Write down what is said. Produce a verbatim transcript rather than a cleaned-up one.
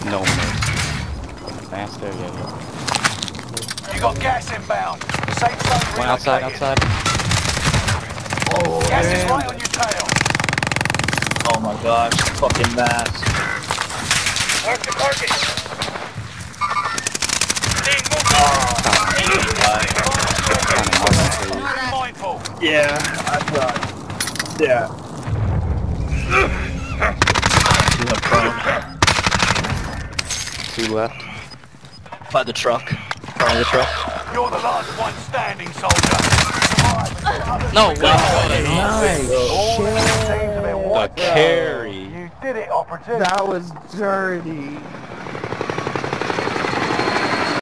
No miss. Faster, yeah, yeah. You got gas inbound. Safe zone One outside, relocated. outside. Oh, Gas is damn. right on your tail. Oh my gosh, fucking mask. Mark the target. Being moved Kind of mindful. Yeah, I thought. Yeah. Two went prone. Two left. By the truck. Front of the truck. You're the last one standing, soldier. Survive. No way! Nice All the shit. teams have been The wiped out. carry. You did it, operative. That was dirty.